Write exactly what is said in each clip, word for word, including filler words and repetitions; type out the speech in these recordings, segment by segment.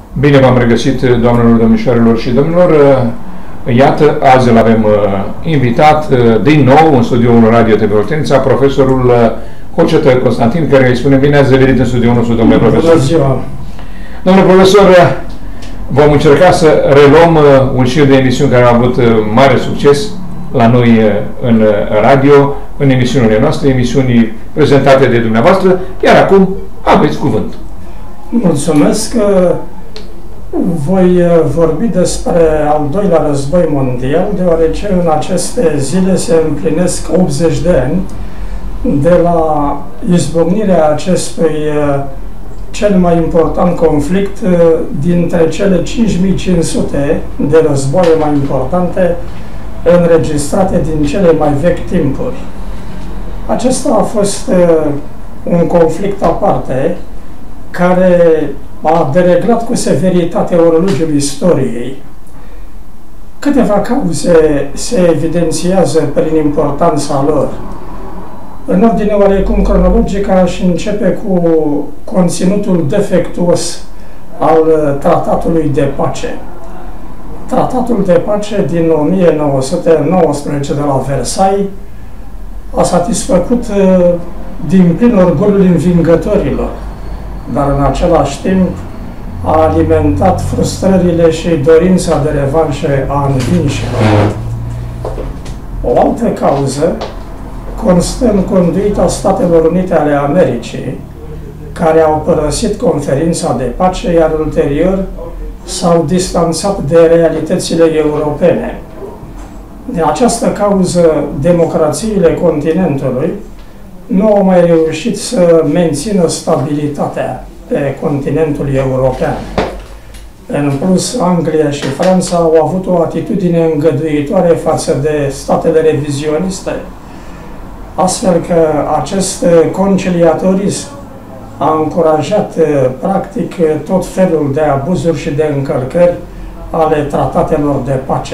Bine v-am regăsit, doamnelor, domnișoarelor și domnilor. Iată, azi îl avem invitat din nou în studioul Radio T V Oltenița, profesorul Hocetă Constantin, care îi spune bine ați venit în studioul nostru, domnule profesor. Bună ziua! Domnule profesor, vom încerca să reluăm un șir de emisiuni care au avut mare succes la noi în radio, în emisiunile noastre, emisiuni prezentate de dumneavoastră, iar acum aveți cuvânt. Mulțumesc că voi vorbi despre al doilea război mondial, deoarece în aceste zile se împlinesc optzeci de ani de la izbucnirea acestui cel mai important conflict dintre cele cinci mii cinci sute de războaie mai importante înregistrate din cele mai vechi timpuri. Acesta a fost un conflict aparte care a dereglat cu severitate orologiul istoriei. Câteva cauze se evidențiază prin importanța lor. În ordine oarecum cronologică aș începe cu conținutul defectuos al Tratatului de Pace. Tratatul de Pace din o mie nouă sute nouăsprezece de la Versailles a satisfăcut din plin orgoliul învingătorilor, dar în același timp a alimentat frustrările și dorința de revanșă a învinșilor. O altă cauză constă în conduita Statelor Unite ale Americii, care au părăsit conferința de pace, iar ulterior s-au distanțat de realitățile europene. Din această cauză, democrațiile continentului nu au mai reușit să mențină stabilitatea pe continentul european. În plus, Anglia și Franța au avut o atitudine îngăduitoare față de statele revizioniste, astfel că acest conciliatorism a încurajat, practic, tot felul de abuzuri și de încălcări ale tratatelor de pace.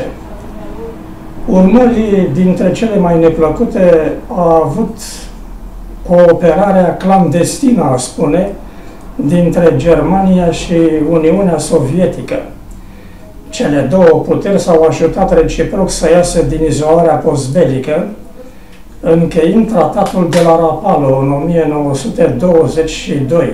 Urmări dintre cele mai neplăcute a avut cooperarea clandestină, aș spune, dintre Germania și Uniunea Sovietică. Cele două puteri s-au ajutat reciproc să iasă din izolarea postbelică, încheind tratatul de la Rapallo în o mie nouă sute douăzeci și doi.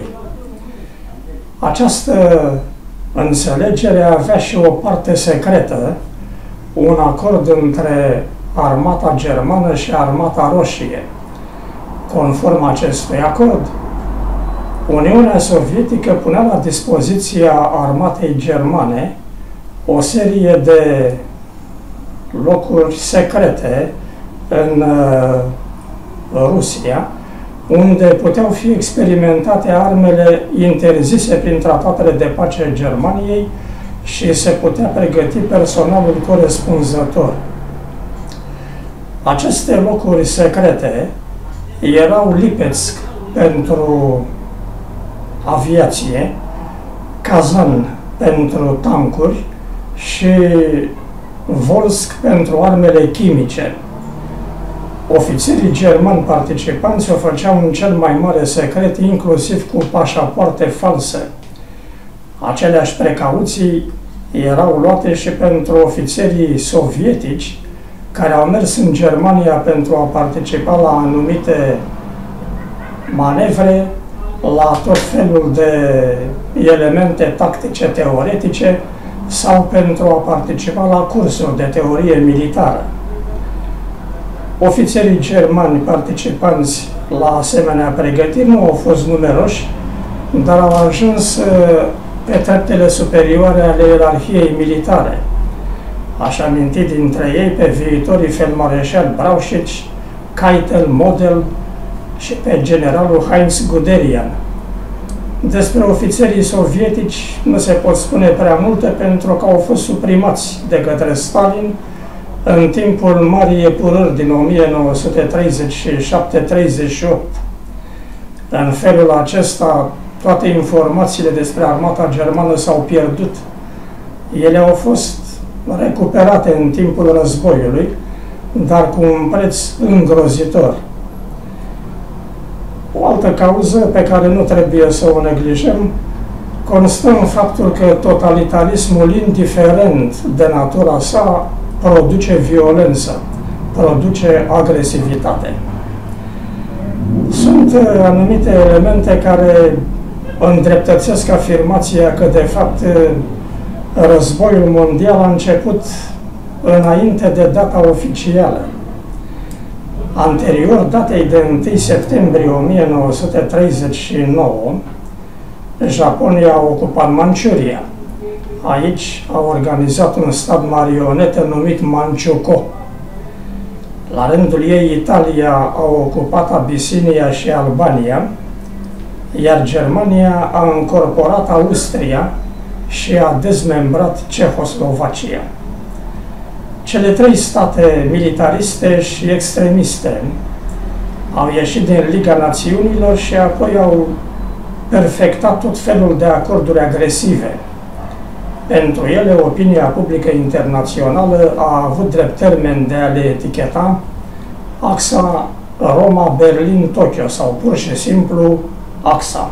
Această înțelegere avea și o parte secretă, un acord între armata germană și armata roșie. Conform acestui acord, Uniunea Sovietică punea la dispoziția armatei germane o serie de locuri secrete în uh, Rusia, unde puteau fi experimentate armele interzise prin tratatele de pace Germaniei și se putea pregăti personalul corespunzător. Aceste locuri secrete erau Lipetsk pentru aviație, Kazan pentru tancuri și Volsk pentru armele chimice. Ofițerii germani participanți o făceau în cel mai mare secret, inclusiv cu pașapoarte false. Aceleași precauții erau luate și pentru ofițerii sovietici care au mers în Germania pentru a participa la anumite manevre, la tot felul de elemente tactice teoretice sau pentru a participa la cursuri de teorie militară. Ofițerii germani participanți la asemenea pregătiri nu au fost numeroși, dar au ajuns pe treptele superioare ale ierarhiei militare. Aș aminti dintre ei pe viitorii feldmareșali Brauchitsch, Keitel, Model și pe generalul Heinz Guderian. Despre ofițerii sovietici nu se pot spune prea multe pentru că au fost suprimați de către Stalin în timpul Marii Epurări din o mie nouă sute treizeci și șapte treizeci și opt. În felul acesta, toate informațiile despre armata germană s-au pierdut. Ele au fost recuperate în timpul războiului, dar cu un preț îngrozitor. O altă cauză pe care nu trebuie să o neglijăm constă în faptul că totalitarismul, indiferent de natura sa, produce violență, produce agresivitate. Sunt anumite elemente care îndreptățesc afirmația că, de fapt, războiul mondial a început înainte de data oficială. Anterior datei de întâi septembrie o mie nouă sute treizeci și nouă, Japonia a ocupat Manciuria. Aici a organizat un stat marionetă numit Manchukuo. La rândul ei, Italia a ocupat Abisinia și Albania, iar Germania a încorporat Austria și a dezmembrat Cehoslovacia. Cele trei state militariste și extremiste au ieșit din Liga Națiunilor și apoi au perfectat tot felul de acorduri agresive. Pentru ele, opinia publică internațională a avut drept termen de a le eticheta axa Roma-Berlin-Tokyo sau pur și simplu axa.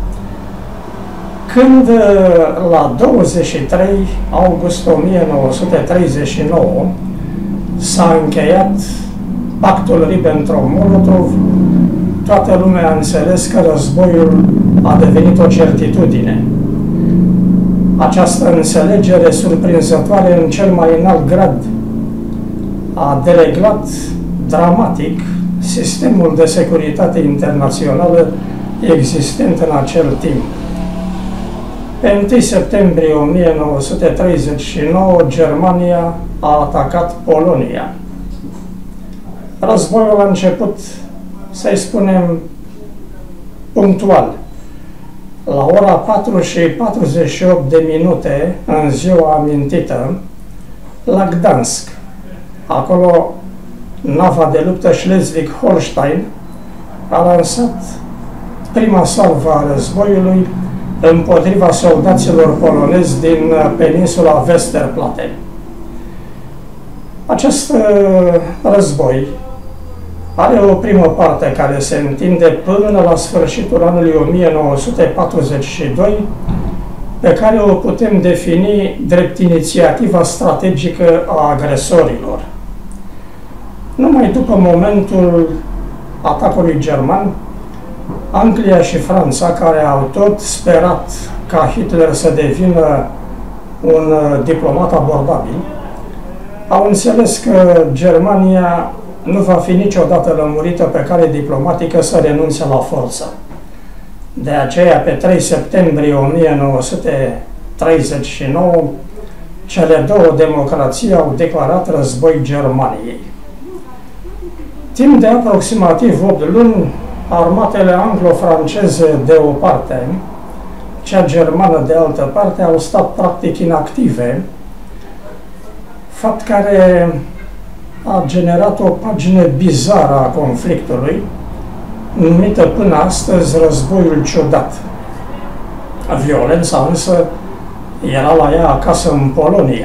Când la douăzeci și trei august o mie nouă sute treizeci și nouă s-a încheiat pactul Ribbentrop-Molotov, toată lumea a înțeles că războiul a devenit o certitudine. Această înțelegere surprinzătoare în cel mai înalt grad a dereglat dramatic sistemul de securitate internațională existent în acel timp. Pe întâi septembrie o mie nouă sute treizeci și nouă, Germania a atacat Polonia. Războiul a început, să-i spunem, punctual. La ora patru și patruzeci și opt de minute, în ziua amintită, la Gdansk. Acolo, nava de luptă Schleswig-Holstein a lansat prima salvă a războiului împotriva soldaților polonezi din peninsula Westerplatte. Acest război are o primă parte care se întinde până la sfârșitul anului o mie nouă sute patruzeci și doi, pe care o putem defini drept inițiativa strategică a agresorilor. Numai după momentul atacului german, Anglia și Franța, care au tot sperat ca Hitler să devină un diplomat abordabil, au înțeles că Germania nu va fi niciodată lămurită pe cale diplomatică să renunțe la forță. De aceea, pe trei septembrie o mie nouă sute treizeci și nouă, cele două democrații au declarat război Germaniei. Timp de aproximativ opt luni, armatele anglo-franceze de o parte, cea germană de altă parte, au stat practic inactive, fapt care a generat o pagină bizară a conflictului, numită până astăzi războiul ciudat. Violența însă era la ea acasă în Polonia.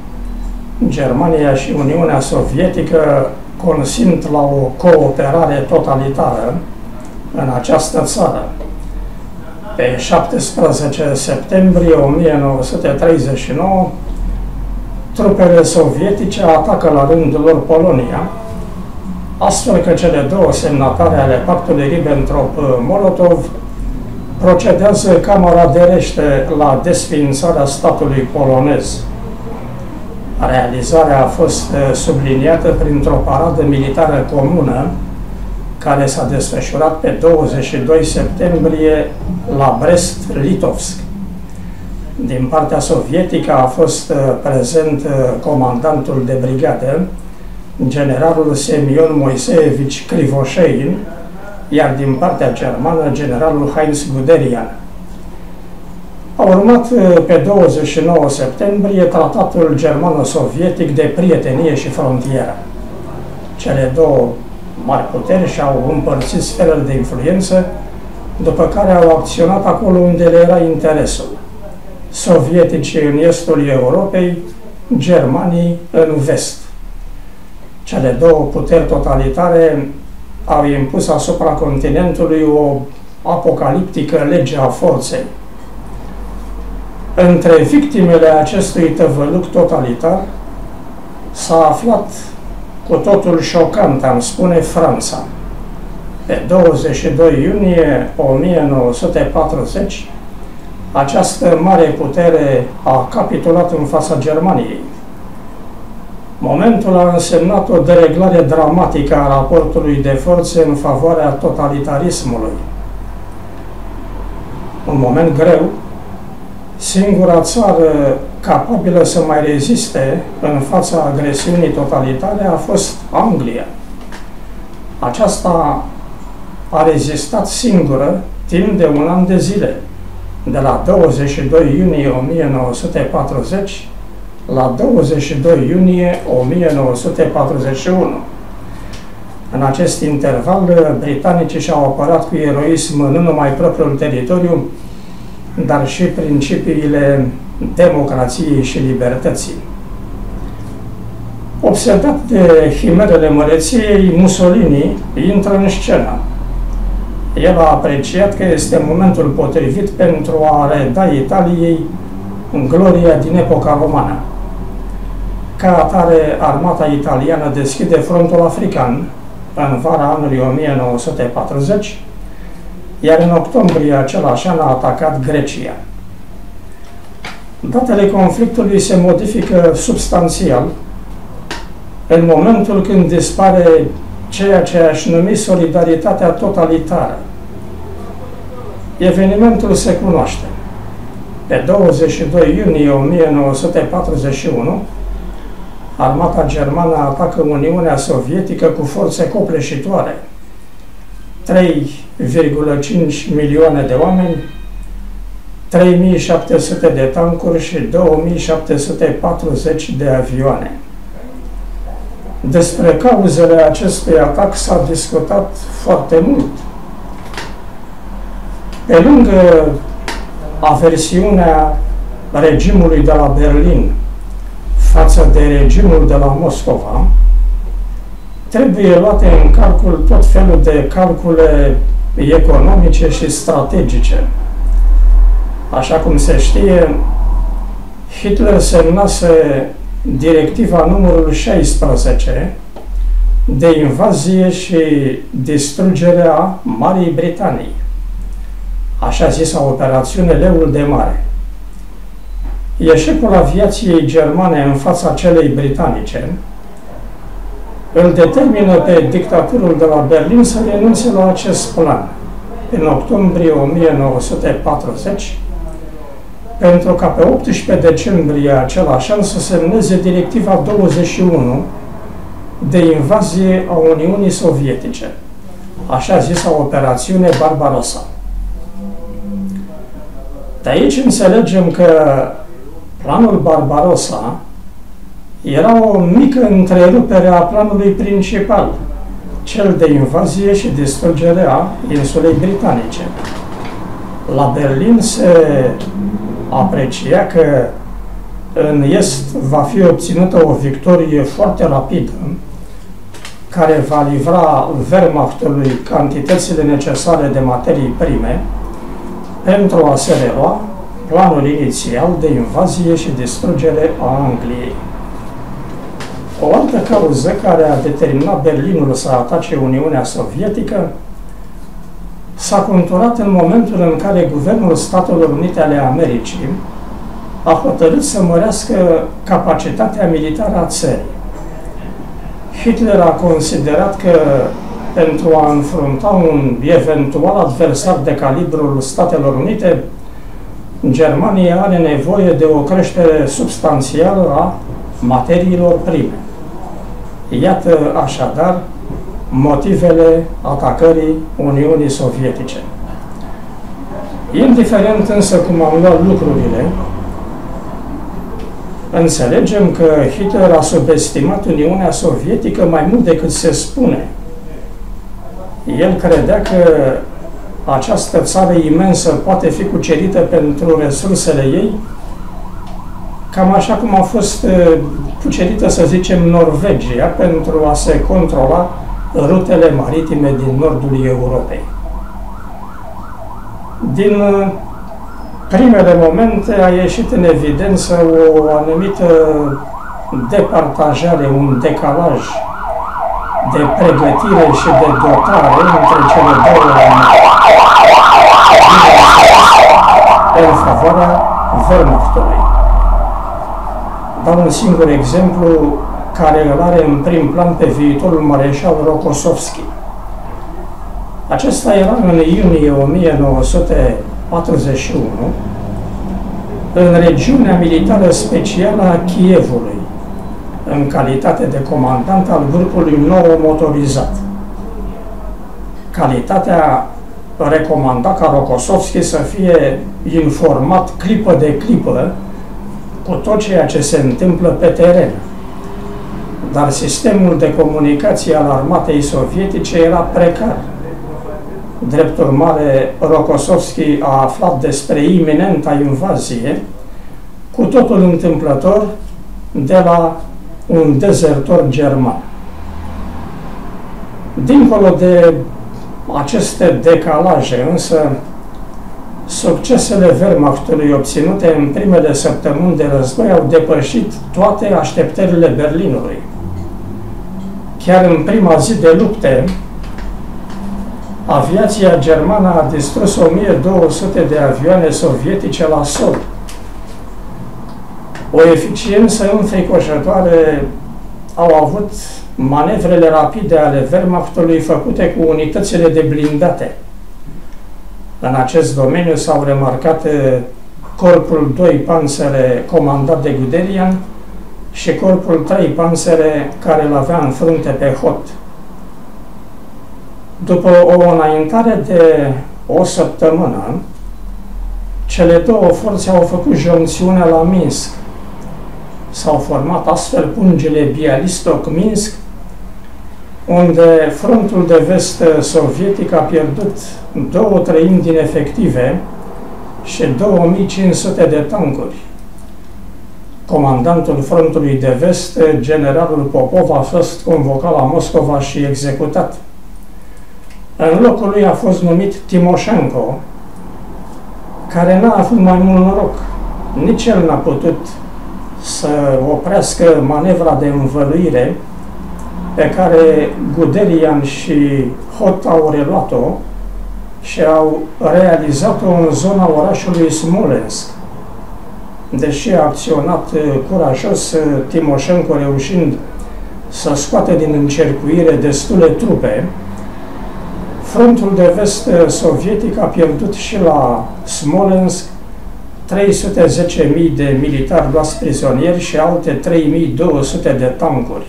Germania și Uniunea Sovietică consimt la o cooperare totalitară în această țară. Pe șaptesprezece septembrie o mie nouă sute treizeci și nouă, trupele sovietice atacă la rândul lor Polonia, astfel că cele două semnatare ale pactului Ribbentrop-Molotov procedează camaraderește la desființarea statului polonez. Realizarea a fost subliniată printr-o paradă militară comună care s-a desfășurat pe douăzeci și doi septembrie la Brest-Litovsk. Din partea sovietică a fost prezent comandantul de brigadă, generalul Semion Moiseevici Krivoșein, iar din partea germană, generalul Heinz Guderian. A urmat pe douăzeci și nouă septembrie tratatul germano-sovietic de prietenie și frontieră. Cele două mari puteri și-au împărțit sferele de influență, după care au acționat acolo unde le era interesul. Sovieticii în estul Europei, germanii în vest. Cele două puteri totalitare au impus asupra continentului o apocaliptică lege a forței. Între victimele acestui tăvăluc totalitar s-a aflat cu totul șocant, am spune, Franța. Pe douăzeci și doi iunie o mie nouă sute patruzeci, această mare putere a capitulat în fața Germaniei. Momentul a însemnat o dereglare dramatică a raportului de forțe în favoarea totalitarismului. Un moment greu, singura țară capabilă să mai reziste în fața agresiunii totalitare a fost Anglia. Aceasta a rezistat singură timp de un an de zile, de la douăzeci și doi iunie o mie nouă sute patruzeci la douăzeci și doi iunie o mie nouă sute patruzeci și unu. În acest interval, britanicii și-au apărat cu eroism nu numai propriul teritoriu, dar și principiile democrației și libertății. Obsedat de himerele măreției, Mussolini intră în scenă. El a apreciat că este momentul potrivit pentru a reda Italiei gloria din epoca romană. Ca atare, armata italiană deschide frontul african în vara anului o mie nouă sute patruzeci, iar în octombrie același an a atacat Grecia. Datele conflictului se modifică substanțial în momentul când dispare ceea ce aș numi solidaritatea totalitară. Evenimentul se cunoaște. Pe douăzeci și doi iunie o mie nouă sute patruzeci și unu, armata germană atacă Uniunea Sovietică cu forțe copleșitoare. trei virgulă cinci milioane de oameni, trei mii șapte sute de tancuri și două mii șapte sute patruzeci de avioane. Despre cauzele acestui atac s-a discutat foarte mult. Pe lângă aversiunea regimului de la Berlin față de regimul de la Moscova, trebuie luate în calcul tot felul de calcule economice și strategice. Așa cum se știe, Hitler semnase directiva numărul șaisprezece de invazie și distrugere a Marii Britanii, așa zisa operațiune Leul de Mare. Eșecul aviației germane în fața celei britanice îl determină pe dictatorul de la Berlin să renunțe la acest plan în octombrie o mie nouă sute patruzeci, pentru ca pe optsprezece decembrie același an să semneze directiva douăzeci și unu de invazie a Uniunii Sovietice, așa zisa operațiune Barbarossa. De aici înțelegem că planul Barbarossa era o mică întrerupere a planului principal, cel de invazie și distrugere a insulei britanice. La Berlin se aprecia că în est va fi obținută o victorie foarte rapidă, care va livra Wehrmachtului cantitățile necesare de materii prime pentru a se relua planul inițial de invazie și distrugere a Angliei. O altă cauză care a determinat Berlinul să atace Uniunea Sovietică s-a conturat în momentul în care Guvernul Statelor Unite ale Americii a hotărât să mărească capacitatea militară a țării. Hitler a considerat că pentru a înfrunta un eventual adversar de calibrul Statelor Unite, Germania are nevoie de o creștere substanțială a materiilor prime. Iată așadar motivele atacării Uniunii Sovietice. Indiferent însă cum am luat lucrurile, înțelegem că Hitler a subestimat Uniunea Sovietică mai mult decât se spune. El credea că această țară imensă poate fi cucerită pentru resursele ei, cam așa cum a fost cucerită, să zicem, Norvegia, pentru a se controla rutele maritime din nordul Europei. Din primele momente a ieșit în evidență o anumită departajare, un decalaj de pregătire și de dotare între cele două în favoarea Wehrmachtului. Dau un singur exemplu care îl are în prim plan pe viitorul mareșal Rokossovski. Acesta era în iunie o mie nouă sute patruzeci și unu în regiunea militară specială a Kievului, în calitate de comandant al grupului nou motorizat. Calitatea recomanda ca Rokossovski să fie informat clipă de clipă cu tot ceea ce se întâmplă pe teren. Dar sistemul de comunicație al armatei sovietice era precar. Drept urmare, Rokossovski a aflat despre iminenta invazie cu totul întâmplător de la un dezertor german. Dincolo de aceste decalaje, însă, succesele Wehrmachtului obținute în primele săptămâni de război au depășit toate așteptările Berlinului. Chiar în prima zi de lupte, aviația germană a distrus o mie două sute de avioane sovietice la sol. O eficiență înfricoșătoare au avut manevrele rapide ale Wehrmachtului făcute cu unitățile de blindate. În acest domeniu s-au remarcat Corpul doi Panțere comandat de Guderian și Corpul trei Panțere care îl avea în frunte pe Hot. După o înaintare de o săptămână, cele două forțe au făcut joncțiunea la Minsk. S-au format astfel pungile Bialystok-Minsk, unde frontul de vest sovietic a pierdut două treimi din efective și două mii cinci sute de tancuri. Comandantul frontului de vest, generalul Popov, a fost convocat la Moscova și executat. În locul lui a fost numit Timoșenko, care n-a avut mai mult noroc. Nici el n-a putut să oprească manevra de învăluire pe care Guderian și Hot au reluat-o și au realizat-o în zona orașului Smolensk. Deși a acționat curajos, Timoșenko reușind să scoate din încercuire destule trupe, frontul de vest sovietic a pierdut și la Smolensk trei sute zece mii de militari luați prizonieri și alte trei mii două sute de tancuri.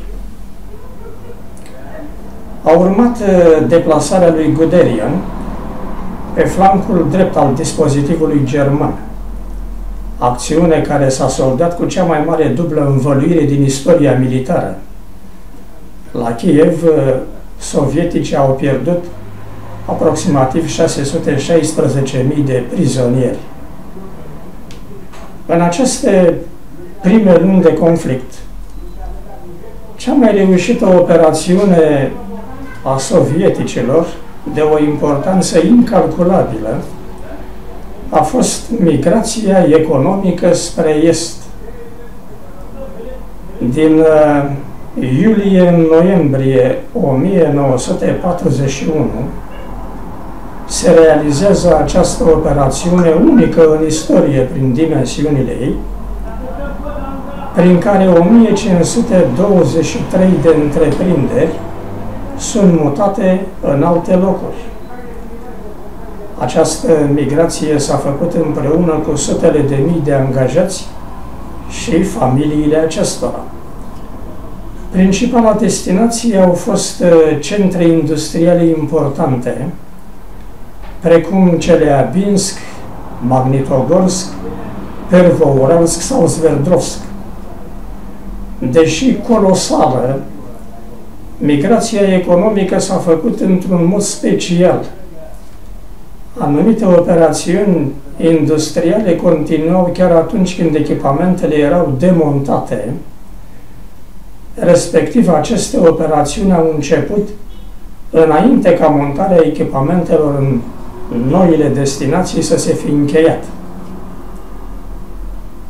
A urmat deplasarea lui Guderian pe flancul drept al dispozitivului german, acțiune care s-a soldat cu cea mai mare dublă învăluire din istoria militară. La Kiev, sovieticii au pierdut aproximativ șase sute șaisprezece mii de prizonieri. În aceste prime luni de conflict, cea mai reușită operațiune a sovieticilor, de o importanță incalculabilă, a fost migrația economică spre est. Din uh, iulie în noiembrie o mie nouă sute patruzeci și unu se realizează această operațiune unică în istorie prin dimensiunile ei, prin care o mie cinci sute douăzeci și trei de întreprinderi sunt mutate în alte locuri. Această migrație s-a făcut împreună cu sutele de mii de angajați și familiile acestora. Principala destinație au fost centre industriale importante, precum Chelyabinsk, Magnitogorsk, Pervouralsk sau Sverdlovsk. Deși colosală, migrația economică s-a făcut într-un mod special. Anumite operațiuni industriale continuau chiar atunci când echipamentele erau demontate. Respectiv, aceste operațiuni au început înainte ca montarea echipamentelor în noile destinații să se fi încheiat.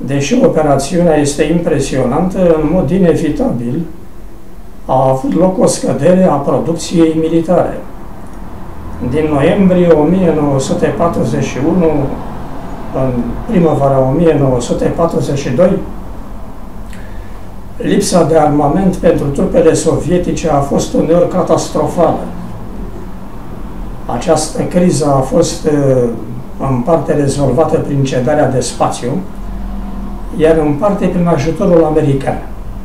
deși operațiunea este impresionantă, în mod inevitabil a avut loc o scădere a producției militare. Din noiembrie o mie nouă sute patruzeci și unu în primăvara o mie nouă sute patruzeci și doi, lipsa de armament pentru trupele sovietice a fost uneori catastrofală. Această criză a fost în parte rezolvată prin cedarea de spațiu, iar în parte prin ajutorul american.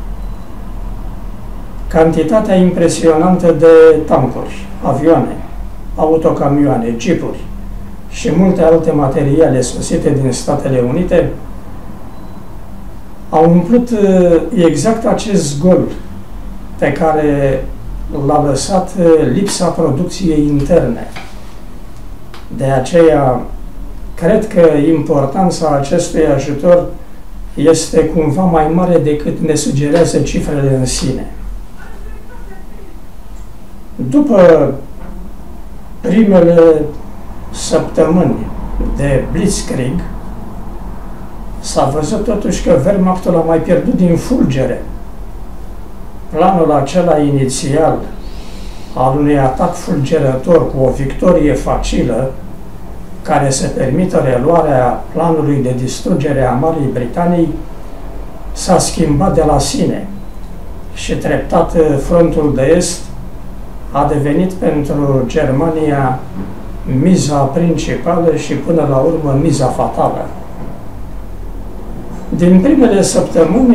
Cantitatea impresionantă de tancuri, avioane, autocamioane, jeepuri și multe alte materiale sosite din Statele Unite au umplut exact acest gol pe care l-a lăsat lipsa producției interne. De aceea, cred că importanța acestui ajutor este cumva mai mare decât ne sugerează cifrele în sine. După primele săptămâni de Blitzkrieg, s-a văzut totuși că Wehrmachtul a mai pierdut din fulgere. Planul acela inițial al unui atac fulgerător cu o victorie facilă, care să permită reluarea planului de distrugere a Marii Britanii, s-a schimbat de la sine și treptat frontul de est a devenit pentru Germania miza principală și până la urmă miza fatală. Din primele săptămâni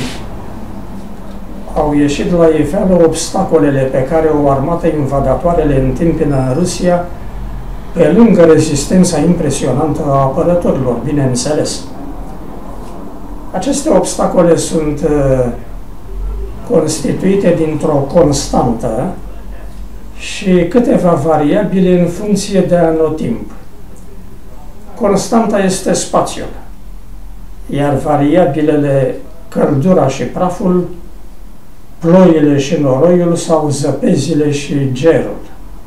au ieșit la iveală obstacolele pe care o armată invadatoare le întâmpină în Rusia, pe lângă rezistența impresionantă a apărătorilor, bineînțeles. Aceste obstacole sunt uh, constituite dintr-o constantă și câteva variabile în funcție de anotimp. Constanta este spațiul, iar variabilele căldura și praful, ploile și noroiul sau zăpezile și gerul.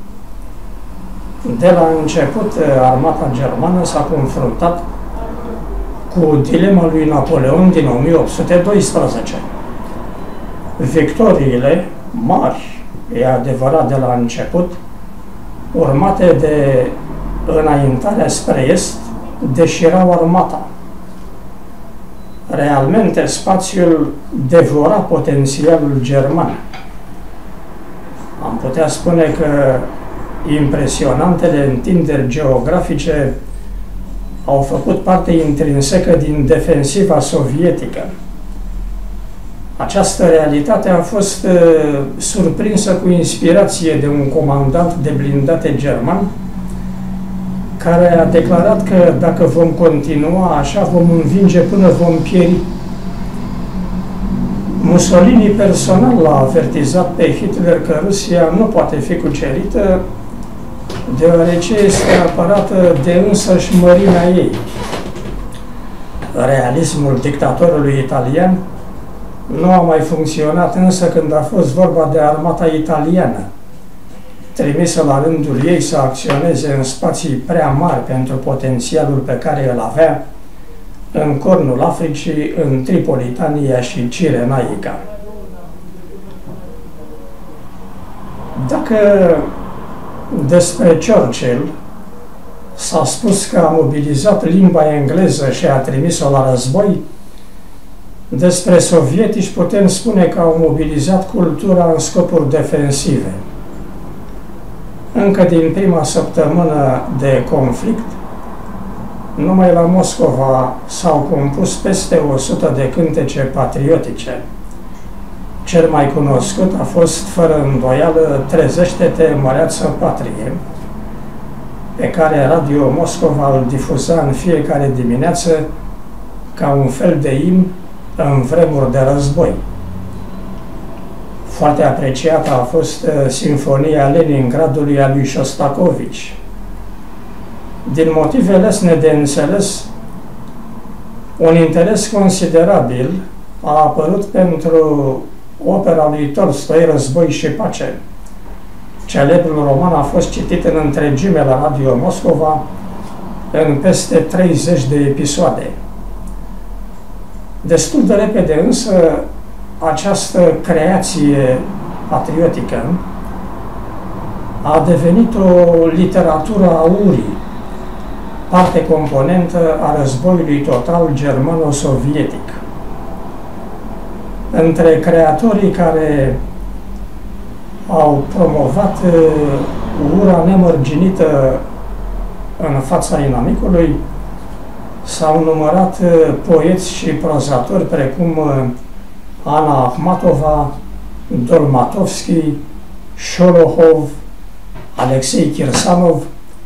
De la început, armata germană s-a confruntat cu dilema lui Napoleon din o mie opt sute doisprezece. Victoriile mari, e adevărat de la început, urmate de înaintarea spre est, deșirau armata. Realmente, spațiul devora potențialul german. Am putea spune că impresionantele întinderi geografice au făcut parte intrinsecă din defensiva sovietică. Această realitate a fost uh, surprinsă cu inspirație de un comandant de blindate german, care a declarat că dacă vom continua așa, vom învinge până vom pieri. Mussolini personal l-a avertizat pe Hitler că Rusia nu poate fi cucerită, deoarece este apărată de însăși mărimea ei. Realismul dictatorului italian nu a mai funcționat însă când a fost vorba de armata italiană, trimisă la rândul ei să acționeze în spații prea mari pentru potențialul pe care îl avea în cornul Africii, în Tripolitania și Cirenaica. Dacă despre Churchill s-a spus că a mobilizat limba engleză și a trimis-o la război, despre sovietici putem spune că au mobilizat cultura în scopuri defensive. Încă din prima săptămână de conflict, numai la Moscova s-au compus peste o sută de cântece patriotice. Cel mai cunoscut a fost, fără îndoială, Trezește-te, măreață patrie, pe care Radio Moscova îl difuza în fiecare dimineață ca un fel de imn în vremuri de război. Foarte apreciată a fost Sinfonia Leningradului a lui Șostakovici. Din motive lesne de înțeles, un interes considerabil a apărut pentru opera lui Tolstoi, Război și pace. Celebrul roman a fost citit în întregime la Radio Moscova în peste treizeci de episoade. Destul de repede însă această creație patriotică a devenit o literatură a urii, parte componentă a războiului total germano-sovietic. Între creatorii care au promovat ura nemărginită în fața inamicului s-au numărat poeți și prozatori precum Ana Akhmatova, Dolmatovski, Șolohov, Alexei Kirsanov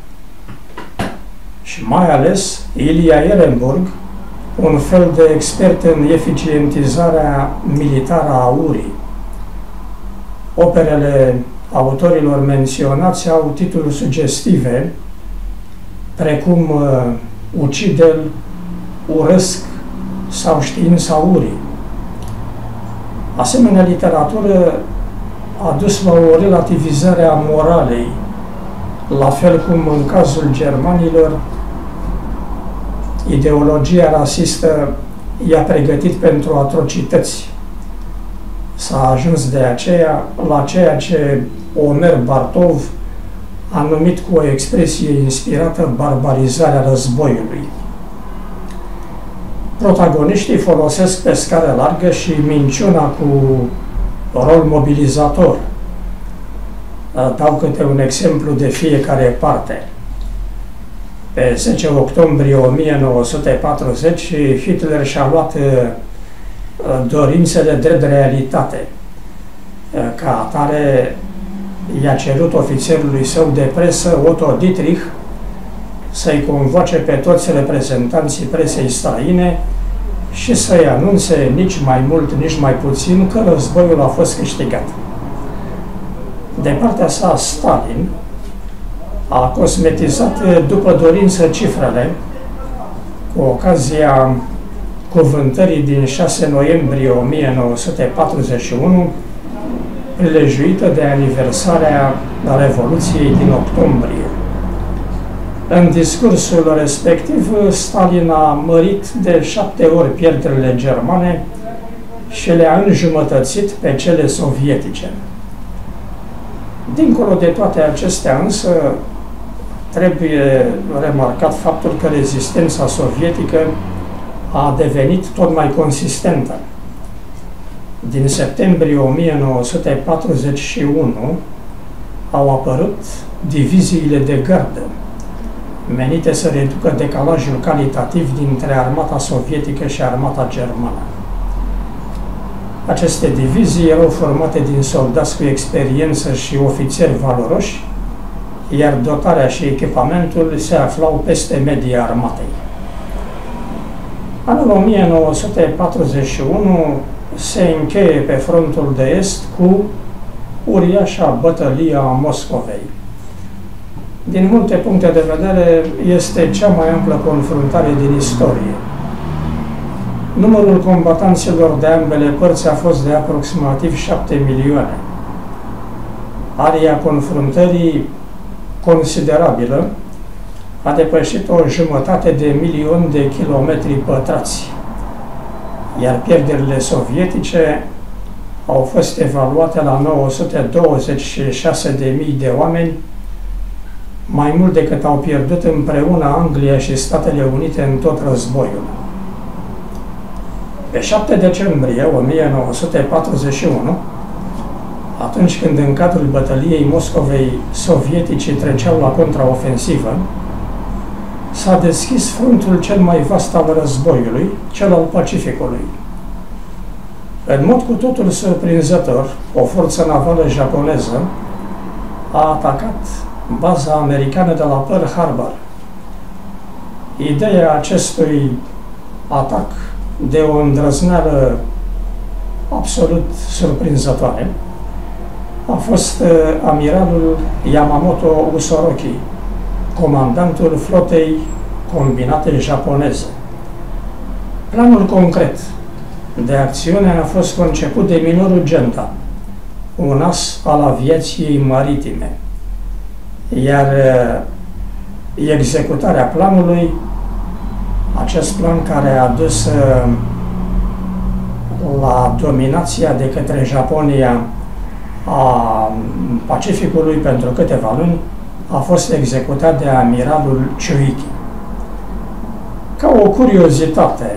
și mai ales Ilia Ehrenburg, un fel de expert în eficientizarea militară a urii. Operele autorilor menționați au titluri sugestive, precum Ucide-l, Urăsc sau Știința urii. Asemenea literatură a dus la o relativizare a moralei, la fel cum în cazul germanilor, ideologia rasistă i-a pregătit pentru atrocități. S-a ajuns de aceea la ceea ce Omer Bartov a numit cu o expresie inspirată barbarizarea războiului. Protagoniștii folosesc pe scară largă și minciuna cu rol mobilizator. Dau câte un exemplu de fiecare parte. Pe zece octombrie o mie nouă sute patruzeci, Hitler și-a luat dorințele drept realitate. Ca atare, i-a cerut ofițerului său de presă, Otto Dietrich, să-i convoace pe toți reprezentanții presei străine și să-i anunțe nici mai mult, nici mai puțin că războiul a fost câștigat. De partea sa, Stalin a cosmetizat după dorință cifrele cu ocazia cuvântării din șase noiembrie o mie nouă sute patruzeci și unu, prilejuită de aniversarea Revoluției din octombrie. În discursul respectiv, Stalin a mărit de șapte ori pierderile germane și le-a înjumătățit pe cele sovietice. Dincolo de toate acestea însă, trebuie remarcat faptul că rezistența sovietică a devenit tot mai consistentă. Din septembrie o mie nouă sute patruzeci și unu au apărut diviziile de gardă, menite să reducă decalajul calitativ dintre armata sovietică și armata germană. Aceste divizii erau formate din soldați cu experiență și ofițeri valoroși, iar dotarea și echipamentul se aflau peste media armatei. Anul o mie nouă sute patruzeci și unu se încheie pe frontul de est cu uriașa bătălie a Moscovei. Din multe puncte de vedere, este cea mai amplă confruntare din istorie. Numărul combatanților de ambele părți a fost de aproximativ șapte milioane. Area confruntării, considerabilă, a depășit o jumătate de milion de kilometri pătrați, iar pierderile sovietice au fost evaluate la nouă sute douăzeci și șase de mii de oameni, mai mult decât au pierdut împreună Anglia și Statele Unite în tot războiul. Pe șapte decembrie o mie nouă sute patruzeci și unu, atunci când în cadrul bătăliei Moscovei sovieticii treceau la contraofensivă, s-a deschis frontul cel mai vast al războiului, cel al Pacificului. În mod cu totul surprinzător, o forță navală japoneză a atacat baza americană de la Pearl Harbor. Ideea acestui atac, de o îndrăzneală absolut surprinzătoare, a fost uh, amiralul Yamamoto Usoroki, comandantul flotei combinate japoneze. Planul concret de acțiune a fost conceput de Minoru Genta, un as al aviației maritime, iar uh, executarea planului, acest plan care a dus uh, la dominația de către Japonia a Pacificului pentru câteva luni, a fost executat de amiralul Chuiki. Ca o curiozitate,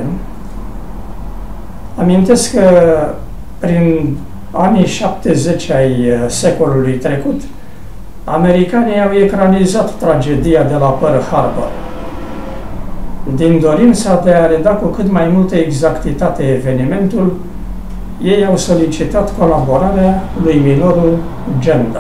amintesc că prin anii șaptezeci ai secolului trecut, americanii au ecranizat tragedia de la Pearl Harbor. Din dorința de a reda cu cât mai multă exactitate evenimentul, ei au solicitat colaborarea lui minorul Genda.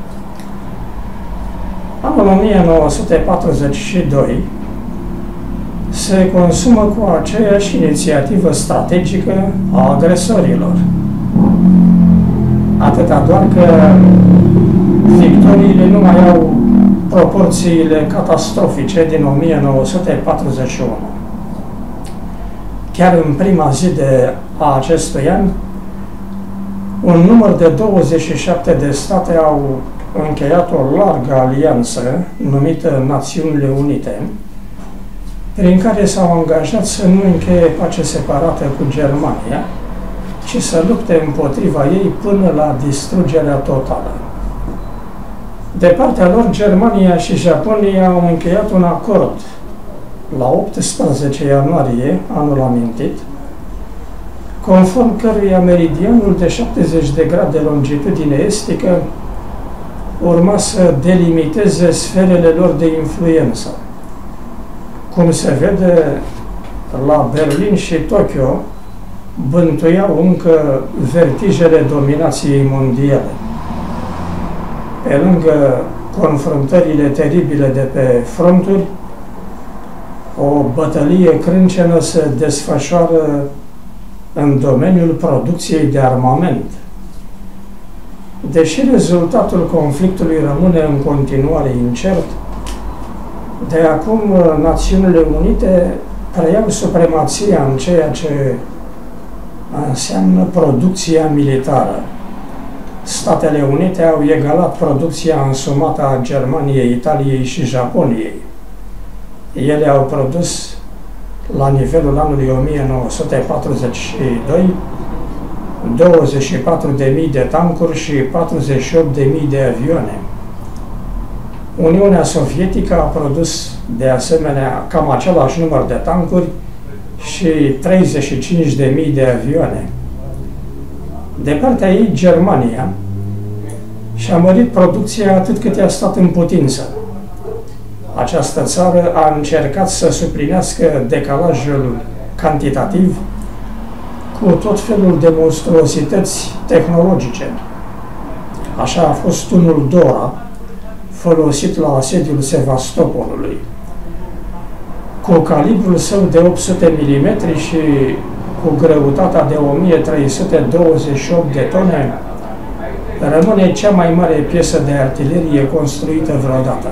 Anul o mie nouă sute patruzeci și doi se consumă cu aceeași inițiativă strategică a agresorilor. Atâta doar că victoriile nu mai au proporțiile catastrofice din o mie nouă sute patruzeci și unu. Chiar în prima zi de a acestui an, un număr de douăzeci și șapte de state au încheiat o largă alianță numită Națiunile Unite, prin care s-au angajat să nu încheie pace separată cu Germania, ci să lupte împotriva ei până la distrugerea totală. De partea lor, Germania și Japonia au încheiat un acord la optsprezece ianuarie, anul amintit, conform căruia meridianul de șaptezeci de grade longitudine estică urma să delimiteze sferele lor de influență. Cum se vede, la Berlin și Tokyo bântuiau încă vertigele dominației mondiale. Pe lângă confruntările teribile de pe fronturi, o bătălie crâncenă se desfășoară în domeniul producției de armament. Deși rezultatul conflictului rămâne în continuare incert, de acum Națiunile Unite preiau supremația în ceea ce înseamnă producția militară. Statele Unite au egalat producția însumată a Germaniei, Italiei și Japoniei. Ele au produs, la nivelul anului o mie nouă sute patruzeci și doi, douăzeci și patru de mii de tancuri și patruzeci și opt de mii de avioane. Uniunea Sovietică a produs, de asemenea, cam același număr de tancuri și treizeci și cinci de mii de avioane. De partea ei, Germania și-a mărit producția atât cât i-a stat în putință. Această țară a încercat să suplinească decalajul cantitativ cu tot felul de monstruosități tehnologice. Așa a fost tunul Dora, folosit la asediul Sevastopolului. Cu calibrul său de opt sute milimetri și cu greutatea de o mie trei sute douăzeci și opt de tone, rămâne cea mai mare piesă de artilerie construită vreodată.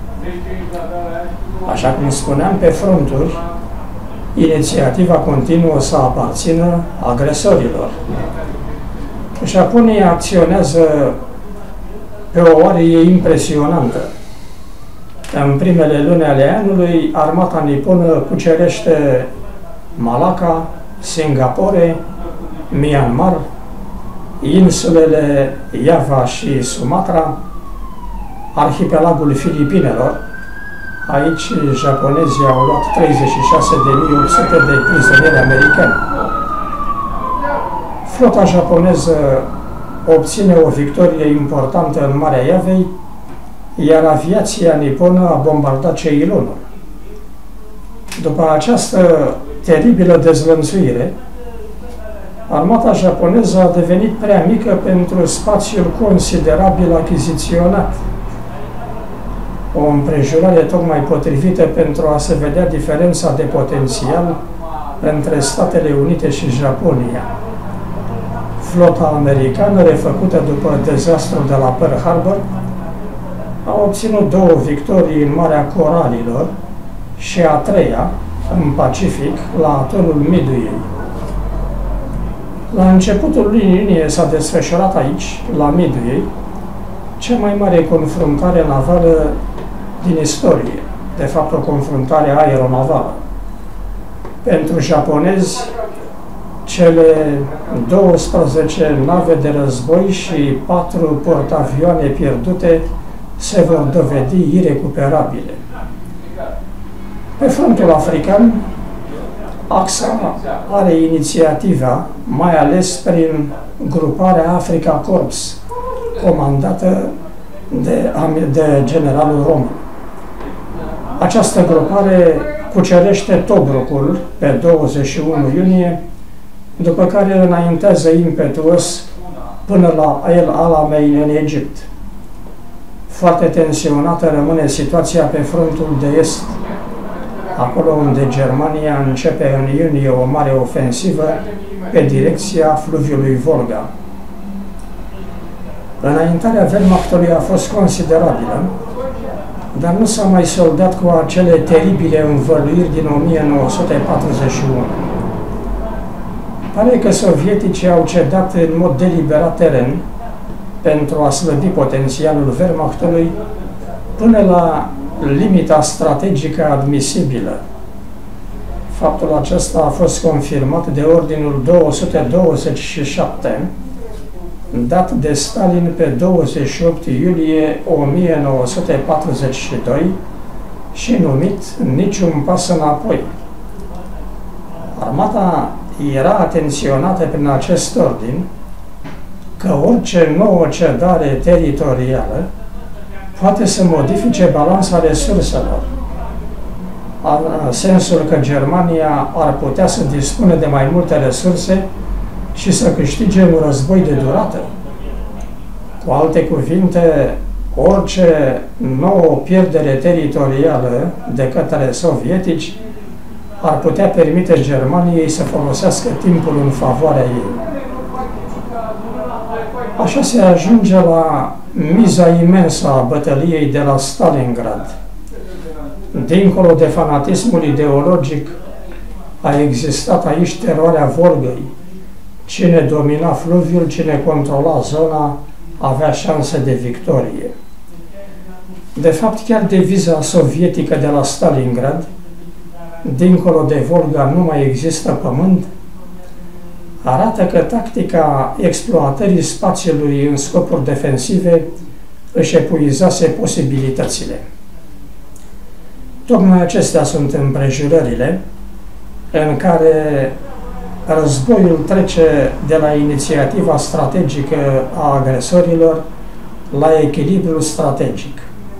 Așa cum spuneam, pe fronturi, inițiativa continuă să aparțină agresorilor. Japonia acționează pe o arie impresionantă. În primele luni ale anului, armata niponă cucerește Malacca, Singapore, Myanmar, insulele Java și Sumatra, arhipelagul Filipinelor. Aici japonezii au luat treizeci și șase de mii opt sute de prizonieri americani. Flota japoneză obține o victorie importantă în Marea Iavei, iar aviația niponă a bombardat Ceylonul. După această teribilă dezlănțuire, armata japoneză a devenit prea mică pentru spațiul considerabil achiziționat. O împrejurare tocmai potrivită pentru a se vedea diferența de potențial între Statele Unite și Japonia. Flota americană, refăcută după dezastrul de la Pearl Harbor, a obținut două victorii în Marea Coralilor și a treia, în Pacific, la atolul Midway. La începutul lunii iunie s-a desfășurat aici, la Midway, cea mai mare confruntare navală din istorie, de fapt o confruntare aeronavală. Pentru japonezi, cele douăsprezece nave de război și patru portavioane pierdute se vor dovedi irecuperabile. Pe frontul african, A X A are inițiativa, mai ales prin gruparea Africa Corps, comandată de, de generalul Roman. Această grupare cucerește Tobrucul pe douăzeci și unu iunie, după care înaintează impetuos până la El Alamein în Egipt. Foarte tensionată rămâne situația pe frontul de est, acolo unde Germania începe în iunie o mare ofensivă pe direcția fluviului Volga. Înaintarea Wehrmachtului a fost considerabilă, dar nu s-a mai soldat cu acele teribile învăluiri din o mie nouă sute patruzeci și unu. Pare că sovieticii au cedat în mod deliberat teren pentru a slăbi potențialul Wehrmachtului până la limita strategică admisibilă. Faptul acesta a fost confirmat de Ordinul două sute douăzeci și șapte, dat de Stalin pe douăzeci și opt iulie o mie nouă sute patruzeci și doi și numit Niciun pas înapoi. Armata era atenționată prin acest ordin că orice nouă cedare teritorială poate să modifice balanța resurselor, în sensul că Germania ar putea să dispună de mai multe resurse și să câștige un război de durată. Cu alte cuvinte, orice nouă pierdere teritorială de către sovietici ar putea permite Germaniei să folosească timpul în favoarea ei. Așa se ajunge la miza imensă a bătăliei de la Stalingrad. Dincolo de fanatismul ideologic, a existat aici teroarea Volgăi. Cine domina fluviul, cine controla zona, avea șanse de victorie. De fapt, chiar deviza sovietică de la Stalingrad, dincolo de Volga nu mai există pământ, arată că tactica exploatării spațiului în scopuri defensive își epuizase posibilitățile. Tocmai acestea sunt împrejurările în care războiul trece de la inițiativa strategică a agresorilor la echilibrul strategic.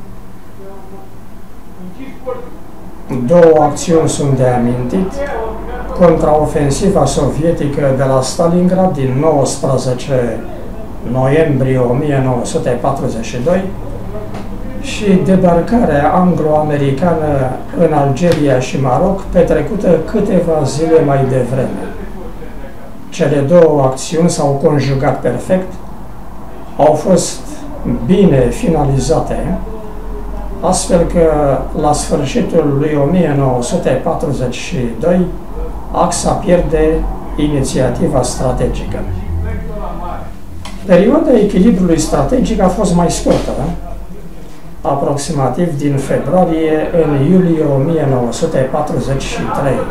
Două acțiuni sunt de amintit: contraofensiva sovietică de la Stalingrad din nouăsprezece noiembrie o mie nouă sute patruzeci și doi și debarcarea anglo-americană în Algeria și Maroc, petrecută câteva zile mai devreme. Cele două acțiuni s-au conjugat perfect, au fost bine finalizate, astfel că la sfârșitul lui o mie nouă sute patruzeci și doi A X A pierde inițiativa strategică. Perioada echilibrului strategic a fost mai scurtă, aproximativ din februarie în iulie o mie nouă sute patruzeci și trei.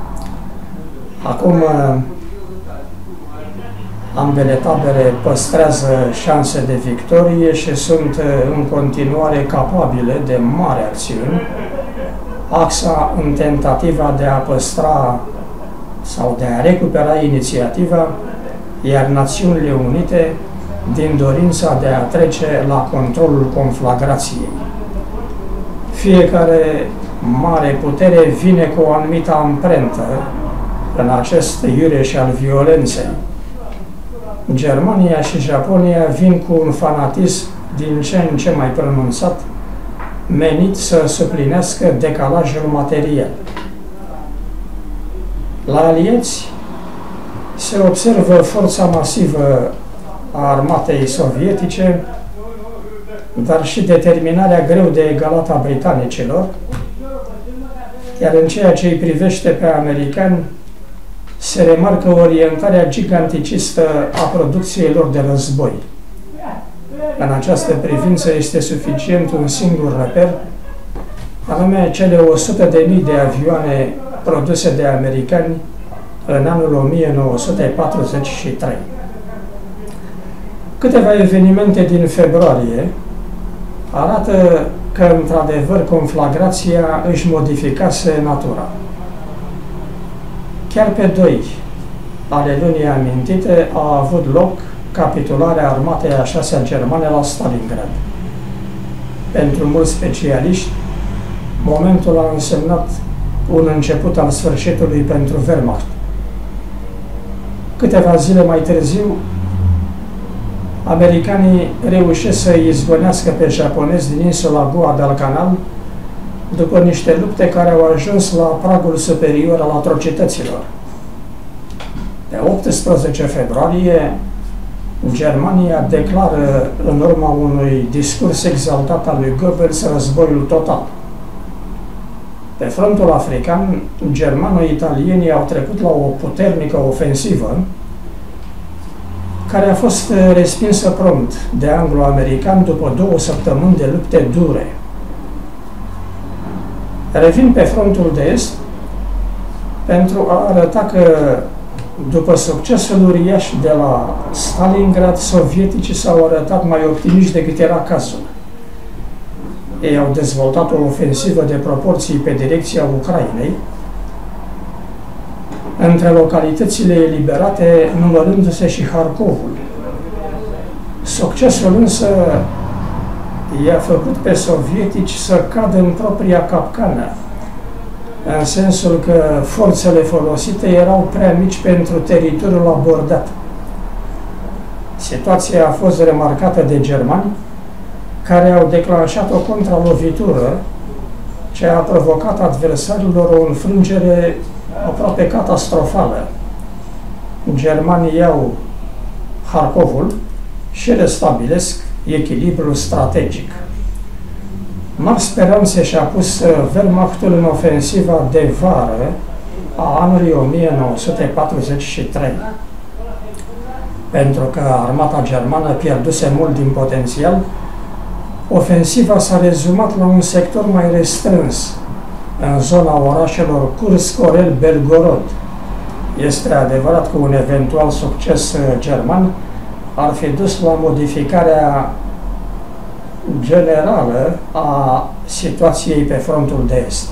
Acum, ambele tabere păstrează șanse de victorie și sunt în continuare capabile de mari acțiuni. A X A în tentativa de a păstra sau de a recupera inițiativa, iar Națiunile Unite din dorința de a trece la controlul conflagrației. Fiecare mare putere vine cu o anumită amprentă în acest iureș al violenței. Germania și Japonia vin cu un fanatism din ce în ce mai pronunțat, menit să suplinească decalajul material. La aliați se observă forța masivă a armatei sovietice, dar și determinarea greu de egalat a britanicilor, iar în ceea ce îi privește pe americani, se remarcă orientarea giganticistă a producției lor de război. În această privință este suficient un singur reper, anume cele o sută de mii de avioane produse de americani în anul o mie nouă sute patruzeci și trei. Câteva evenimente din februarie arată că, într-adevăr, conflagrația își modificase natura. Chiar pe doi ale lunii amintite a avut loc capitularea armatei a șasea germane la Stalingrad. Pentru mulți specialiști, momentul a însemnat un început al sfârșitului pentru Wehrmacht. Câteva zile mai târziu, americanii reușesc să izgonească pe japonezi din insula Guadalcanal după niște lupte care au ajuns la pragul superior al atrocităților. Pe optsprezece februarie, Germania declară, în urma unui discurs exaltat al lui Goebbels, războiul total. Pe frontul african, germano-italienii au trecut la o puternică ofensivă care a fost respinsă prompt de anglo-americani după două săptămâni de lupte dure. Revin pe frontul de est pentru a arăta că, după succesul uriaș de la Stalingrad, sovieticii s-au arătat mai optimiști decât era cazul. Ei au dezvoltat o ofensivă de proporții pe direcția Ucrainei, între localitățile eliberate numărându-se și Harkovul. Succesul însă i-a făcut pe sovietici să cadă în propria capcană, în sensul că forțele folosite erau prea mici pentru teritoriul abordat. Situația a fost remarcată de germani, care au declanșat o contralovitură ce a provocat adversarilor o înfrângere aproape catastrofală. Germanii iau Harkovul și restabilesc echilibrul strategic. Mari speranțe și-a pus Wehrmachtul în ofensiva de vară a anului o mie nouă sute patruzeci și trei. Pentru că armata germană pierduse mult din potențial, ofensiva s-a rezumat la un sector mai restrâns, în zona orașelor Kursk, Orel, Belgorod. Este adevărat că un eventual succes german ar fi dus la modificarea generală a situației pe frontul de est.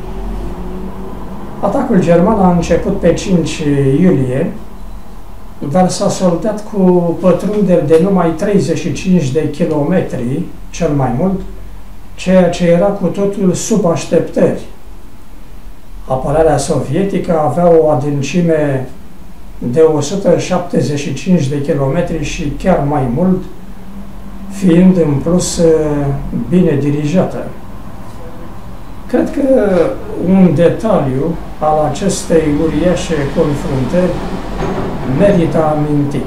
Atacul german a început pe cinci iulie, dar s-a soldat cu pătrunderi de numai treizeci și cinci de kilometri, cel mai mult, ceea ce era cu totul sub așteptări. Apărarea sovietică avea o adâncime de o sută șaptezeci și cinci de kilometri și chiar mai mult, fiind în plus bine dirijată. Cred că un detaliu al acestei uriașe confruntări merită amintit.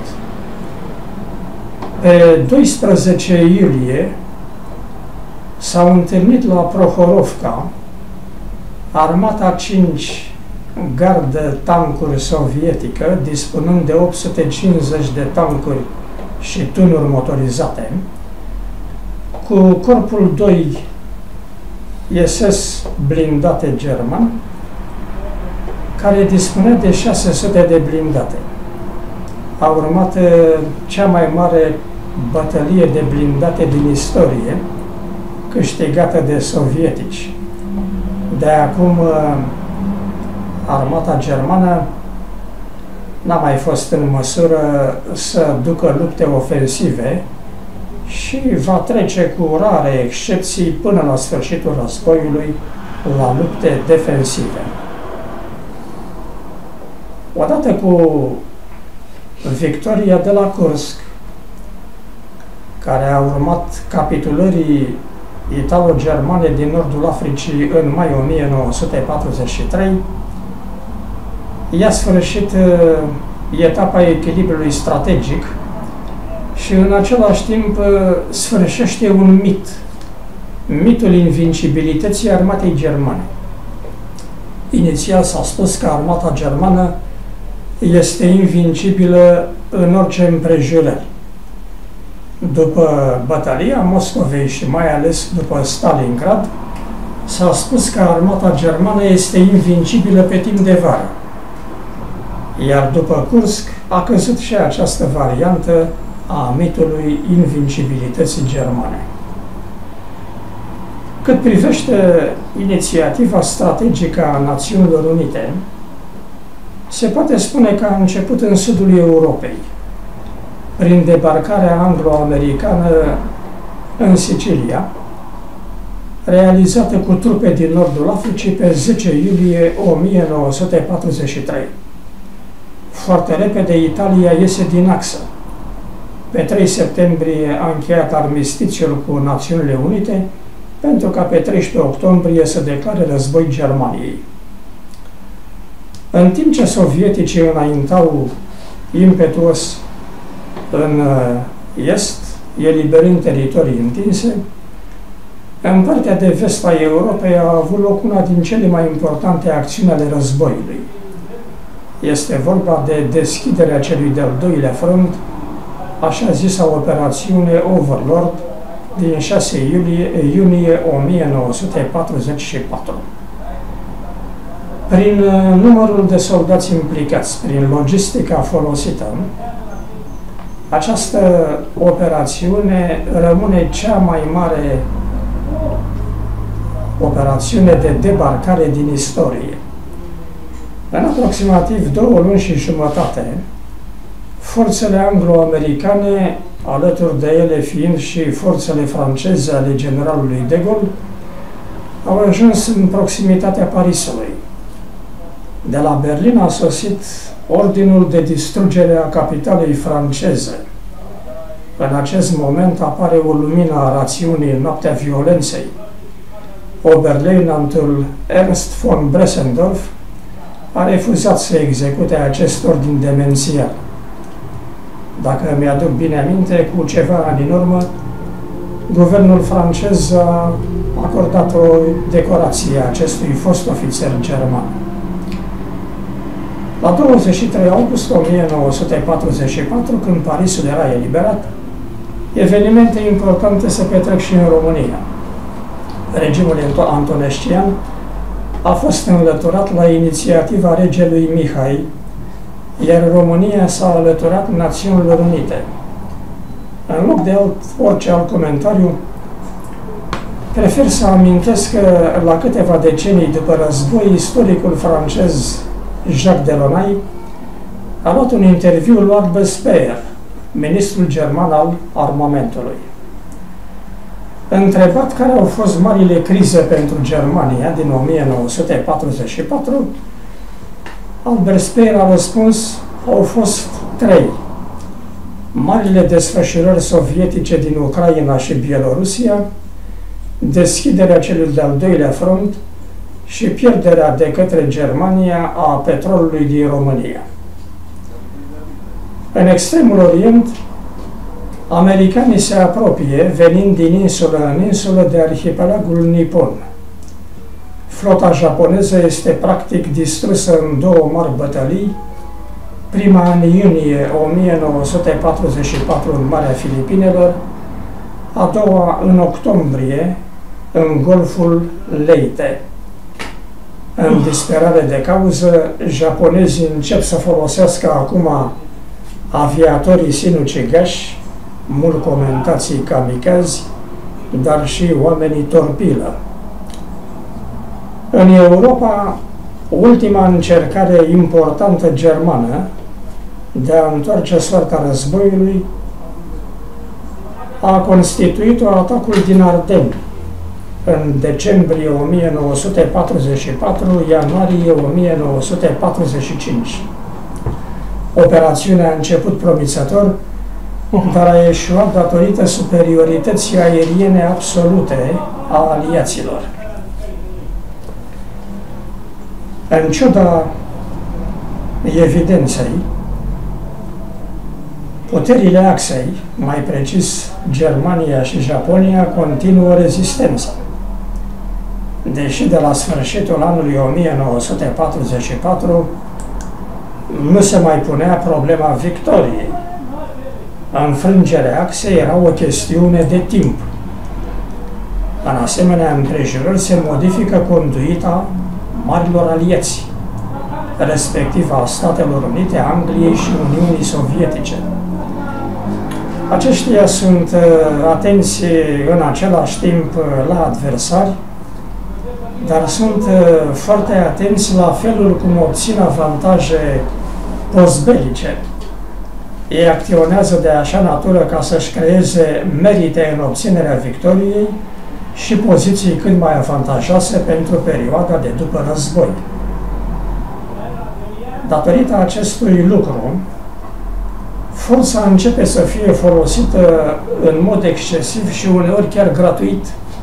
Pe doisprezece iulie s-au întâlnit la Prohorovka armata cinci gardă tancuri sovietică, dispunând de opt sute cincizeci de tancuri și tunuri motorizate, cu corpul doi S S blindate german, care dispunea de șase sute de blindate. A urmat cea mai mare bătălie de blindate din istorie, câștigată de sovietici. De acum, armata germană n-a mai fost în măsură să ducă lupte ofensive și va trece cu rare excepții până la sfârșitul războiului la lupte defensive. Odată cu victoria de la Kursk, care a urmat capitulării italo-germane din nordul Africii în mai o mie nouă sute patruzeci și trei, i-a sfârșit etapa echilibrului strategic și în același timp sfârșește un mit, mitul invincibilității armatei germane. Inițial s-a spus că armata germană este invincibilă în orice împrejurări. După bătălia Moscovei și mai ales după Stalingrad, s-a spus că armata germană este invincibilă pe timp de vară. iar după Kursk a căzut și această variantă a mitului invincibilității germane. Cât privește inițiativa strategică a Națiunilor Unite, se poate spune că a început în sudul Europei, prin debarcarea anglo-americană în Sicilia, realizată cu trupe din nordul Africii pe zece iulie o mie nouă sute patruzeci și trei. Foarte repede Italia iese din axă. Pe trei septembrie a încheiat armistițiul cu Națiunile Unite, pentru ca pe treisprezece octombrie să declare război Germaniei. În timp ce sovieticii înaintau impetuos în est, eliberând teritorii întinse, în partea de vest a Europei a avut loc una din cele mai importante acțiuni ale războiului. Este vorba de deschiderea celui de-al doilea front, așa zisa operațiune Overlord, din șase iunie o mie nouă sute patruzeci și patru. Prin numărul de soldați implicați, prin logistica folosită, această operațiune rămâne cea mai mare operațiune de debarcare din istorie. În aproximativ două luni și jumătate, forțele anglo-americane, alături de ele fiind și forțele franceze ale generalului de Gaulle, au ajuns în proximitatea Parisului. De la Berlin a sosit ordinul de distrugere a capitalei franceze. În acest moment apare o lumină a rațiunii în noaptea violenței. Oberleutnantul Ernst von Bressendorf a refuzat să execute acest ordin demențial. Dacă mi-aduc bine aminte, cu ceva ani în urmă, guvernul francez a acordat o decorație acestui fost ofițer german. La douăzeci și trei august o mie nouă sute patruzeci și patru, când Parisul era eliberat, evenimente importante se petrec și în România. Regimul antonescian a fost înlăturat la inițiativa regelui Mihai, iar România s-a alăturat Națiunilor Unite. În loc de alt, orice alt comentariu, prefer să amintesc că la câteva decenii după război, istoricul francez Jacques Delaunay a luat un interviu lui Robespierre, ministrul german al armamentului. Întrebat care au fost marile crize pentru Germania din o mie nouă sute patruzeci și patru, Robespierre a răspuns: au fost trei. Marile desfășurări sovietice din Ucraina și Bielorusia, deschiderea celui de-al doilea front și pierderea de către Germania a petrolului din România. În extremul Orient, americanii se apropie, venind din insulă în insulă de arhipelagul Nippon. Flota japoneză este practic distrusă în două mari bătălii, prima în iunie o mie nouă sute patruzeci și patru în Marea Filipinelor, a doua în octombrie în Golful Leyte. În disperare de cauză, japonezii încep să folosească acum aviatorii sinucigași, mult comentații kamikaze, dar și oamenii torpilă. În Europa, ultima încercare importantă germană de a întoarce soarta războiului a constituit-o atacul din Ardeni în decembrie o mie nouă sute patruzeci și patru, ianuarie o mie nouă sute patruzeci și cinci. Operațiunea a început promițător, dar a eșuat datorită superiorității aeriene absolute a aliaților. În ciuda evidenței, puterile Axei, mai precis Germania și Japonia, continuă rezistența. Deși de la sfârșitul anului o mie nouă sute patruzeci și patru nu se mai punea problema victoriei. Înfrângerea Axei era o chestiune de timp. În asemenea împrejurări se modifică conduita marilor aliați. respectiv a Statelor Unite, Angliei și Uniunii Sovietice. Aceștia sunt atenți în același timp la adversari, dar sunt foarte atenți la felul cum obțin avantaje postbelice. Ei acționează de așa natură ca să-și creeze merite în obținerea victoriei și poziții cât mai avantajoase pentru perioada de după război. Datorită acestui lucru, forța începe să fie folosită în mod excesiv și uneori chiar gratuit.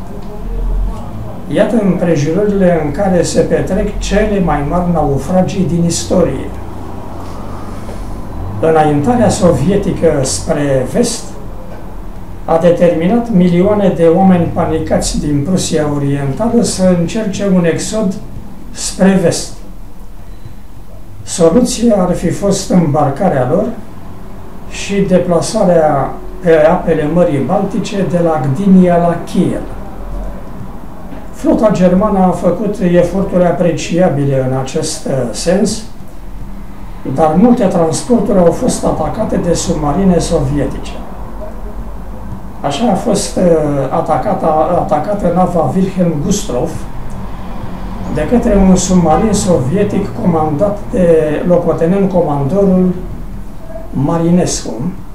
Iată împrejurările în care se petrec cele mai mari naufragii din istorie. Înaintarea sovietică spre vest a determinat milioane de oameni panicați din Prusia Orientală să încerce un exod spre vest. Soluția ar fi fost îmbarcarea lor și deplasarea pe apele Mării Baltice de la Gdynia la Kiel. Flota germană a făcut eforturi apreciabile în acest sens, dar multe transporturi au fost atacate de submarine sovietice. Așa a fost atacată, atacată nava Wilhelm Gustloff de către un submarin sovietic comandat de locotenent comandorul Marinescu.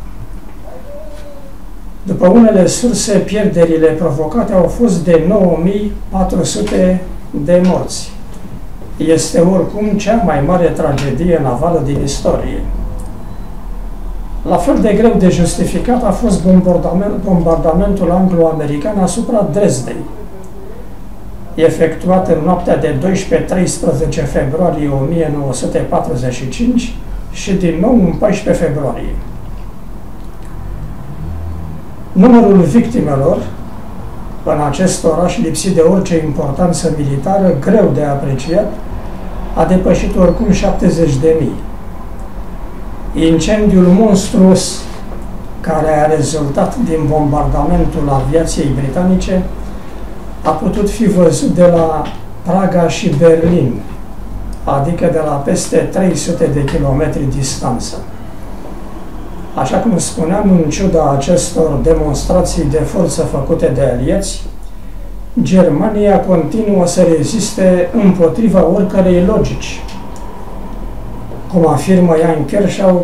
După unele surse, pierderile provocate au fost de nouă mii patru sute de morți. Este oricum cea mai mare tragedie navală din istorie. La fel de greu de justificat a fost bombardament, bombardamentul anglo-american asupra Dresdei, efectuat în noaptea de doisprezece-treisprezece februarie o mie nouă sute patruzeci și cinci și din nou în paisprezece februarie. Numărul victimelor în acest oraș lipsit de orice importanță militară, greu de apreciat, a depășit oricum șaptezeci de mii. Incendiul monstruos care a rezultat din bombardamentul aviației britanice a putut fi văzut de la Praga și Berlin, adică de la peste trei sute de kilometri distanță. Așa cum spuneam, în ciuda acestor demonstrații de forță făcute de aliați, Germania continuă să reziste împotriva oricărei logici. Cum afirmă Jan Kerschau,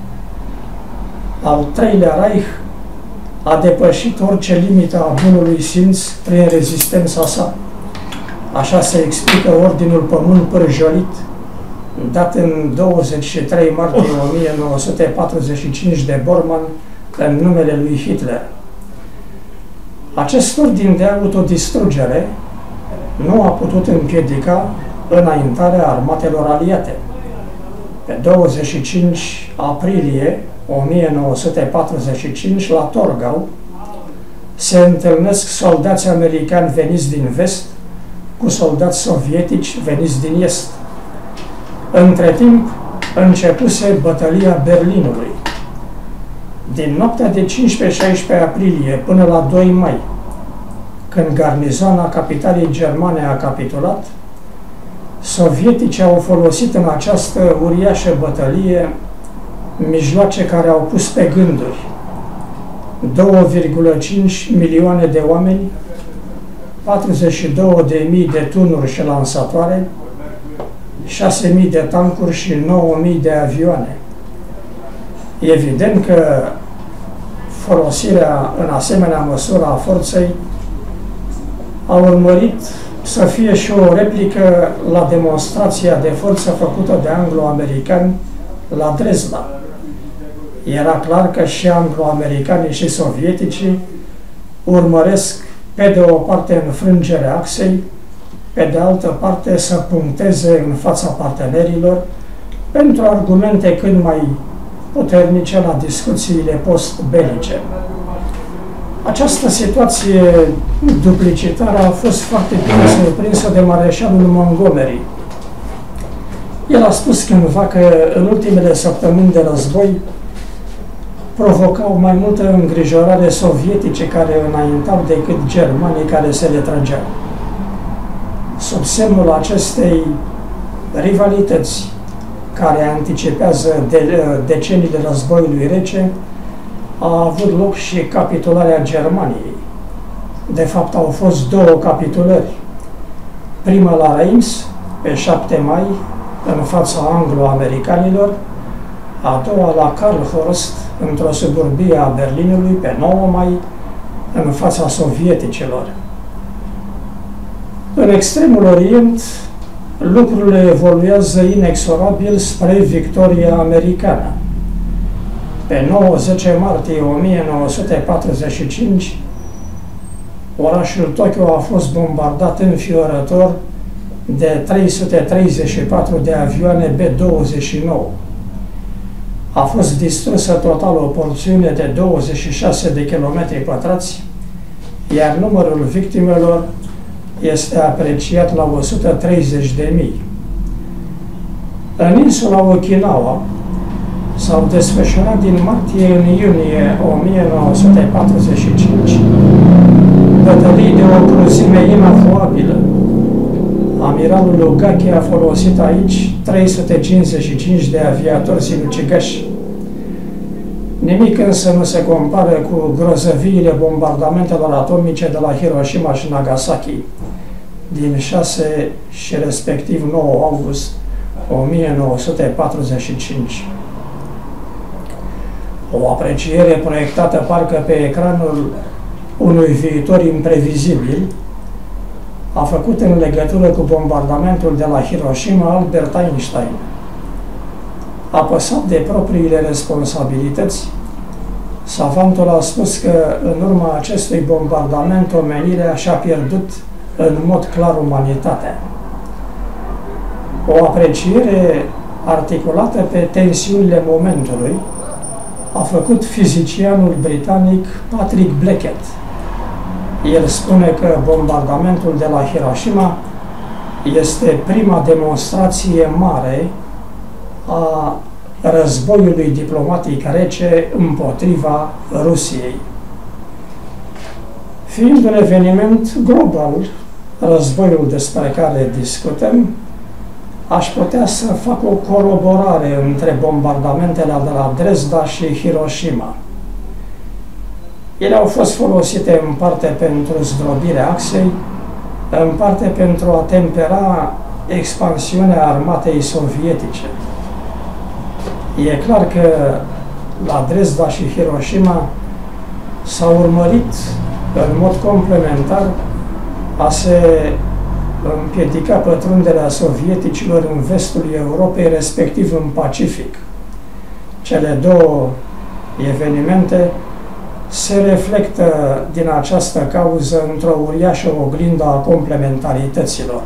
al treilea Reich a depășit orice limită a bunului simț prin rezistența sa. Așa se explică Ordinul Pământ Pârjolit, dat în douăzeci și trei martie o mie nouă sute patruzeci și cinci de Bormann în numele lui Hitler. Acest ordin de autodistrugere nu a putut împiedica înaintarea armatelor aliate. Pe douăzeci și cinci aprilie o mie nouă sute patruzeci și cinci, la Torgau, se întâlnesc soldați americani veniți din vest cu soldați sovietici veniți din est. Între timp, începuse bătălia Berlinului. Din noaptea de cincisprezece-șaisprezece aprilie până la doi mai, când garnizoana capitalei germane a capitulat, sovieticii au folosit în această uriașă bătălie mijloace care au pus pe gânduri două virgulă cinci milioane de oameni, patruzeci și două de mii de tunuri și lansatoare, șase mii de tancuri și nouă mii de avioane. Evident că folosirea în asemenea măsură a forței a urmărit să fie și o replică la demonstrația de forță făcută de anglo-americani la Dresda. Era clar că și anglo-americanii și sovieticii urmăresc pe de o parte înfrângerea axei, pe de altă parte să puncteze în fața partenerilor pentru argumente cât mai puternice la discuțiile post-belice. Această situație duplicitară a fost foarte bine surprinsă de mareșalul Montgomery. El a spus cândva că în ultimele săptămâni de război provocau mai multă îngrijorare sovietice care înaintau decât germanii care se retrăgeau. Sub semnul acestei rivalități care anticipează de, deceniile războiului rece, a avut loc și capitularea Germaniei. De fapt, au fost două capitulări. Prima la Reims, pe șapte mai, în fața anglo-americanilor, a doua la Karlhorst, într-o suburbie a Berlinului, pe nouă mai, în fața sovieticilor. În extremul Orient, lucrurile evoluează inexorabil spre victoria americană. Pe nouă zece martie o mie nouă sute patruzeci și cinci, orașul Tokyo a fost bombardat înfiorător de trei sute treizeci și patru de avioane B douăzeci și nouă. A fost distrusă total o porțiune de douăzeci și șase de kilometri pătrați, iar numărul victimelor este apreciat la o sută treizeci de mii. În insula Okinawa s-au desfășurat din martie în iunie o mie nouă sute patruzeci și cinci bătălii de o cruzime inaflabilă. Amiralul Ugaki a folosit aici trei sute cincizeci și cinci de aviatori sinucigași. Nimic însă nu se compară cu grozăviile bombardamentelor atomice de la Hiroshima și Nagasaki din șase și respectiv nouă august o mie nouă sute patruzeci și cinci. O apreciere proiectată parcă pe ecranul unui viitor imprevizibil a făcut în legătură cu bombardamentul de la Hiroshima Albert Einstein. Apăsat de propriile responsabilități, savantul a spus că în urma acestui bombardament omenirea și-a pierdut în mod clar umanitatea. O apreciere articulată pe tensiunile momentului a făcut fizicianul britanic Patrick Blackett. El spune că bombardamentul de la Hiroshima este prima demonstrație mare a războiului diplomatic rece împotriva Rusiei. Fiind un eveniment global, războiul despre care discutăm, aș putea să fac o coroborare între bombardamentele de la Dresda și Hiroshima. Ele au fost folosite în parte pentru zdrobirea axei, în parte pentru a tempera expansiunea armatei sovietice. E clar că la Dresda și Hiroshima s-a urmărit în mod complementar a se împiedica pătrunderea sovieticilor în vestul Europei, respectiv în Pacific. Cele două evenimente se reflectă din această cauză într-o uriașă oglindă a complementarităților.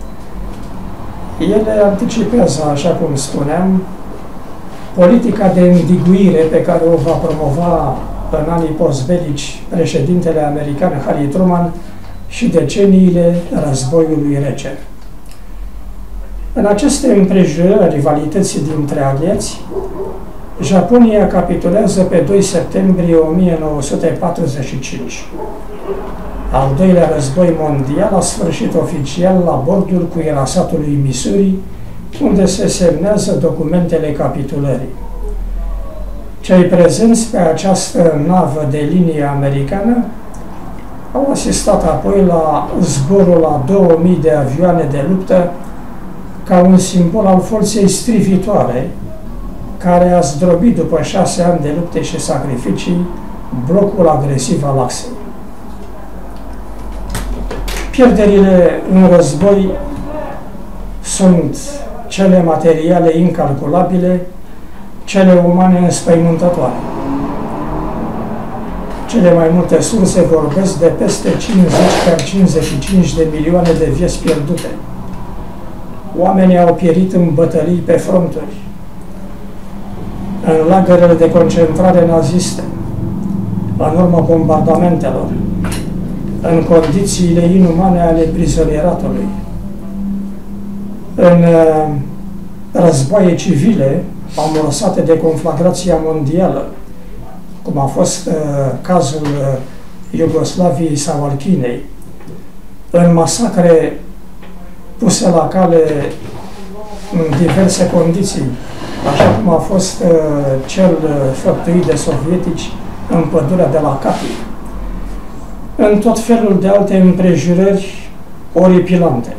Ele anticipează, așa cum spuneam, politica de îndiguire pe care o va promova în anii postbelici președintele american Harry Truman și deceniile războiului rece. În aceste împrejurări a rivalității dintre aliați, Japonia capitulează pe doi septembrie o mie nouă sute patruzeci și cinci. Al doilea război mondial a sfârșit oficial la bordul cuirasatului Missouri, unde se semnează documentele capitulării. Cei prezenți pe această navă de linie americană au asistat apoi la zborul la două mii de avioane de luptă ca un simbol al forței strivitoare care a zdrobit după șase ani de lupte și sacrificii blocul agresiv al axei. Pierderile în război sunt cele materiale incalculabile, cele umane înspăimântătoare. Cele mai multe surse vorbesc de peste cincizeci, chiar cincizeci și cinci de milioane de vieți pierdute. Oamenii au pierit în bătălii pe fronturi, în lagărele de concentrare naziste, în urma bombardamentelor, în condițiile inumane ale prizonieratului, în uh, războaie civile amorsate de conflagrația mondială, cum a fost uh, cazul uh, Iugoslaviei sau al Chinei, în masacre puse la cale în diverse condiții, așa cum a fost uh, cel uh, făptuit de sovietici în pădurea de la Katyn, în tot felul de alte împrejurări oripilante.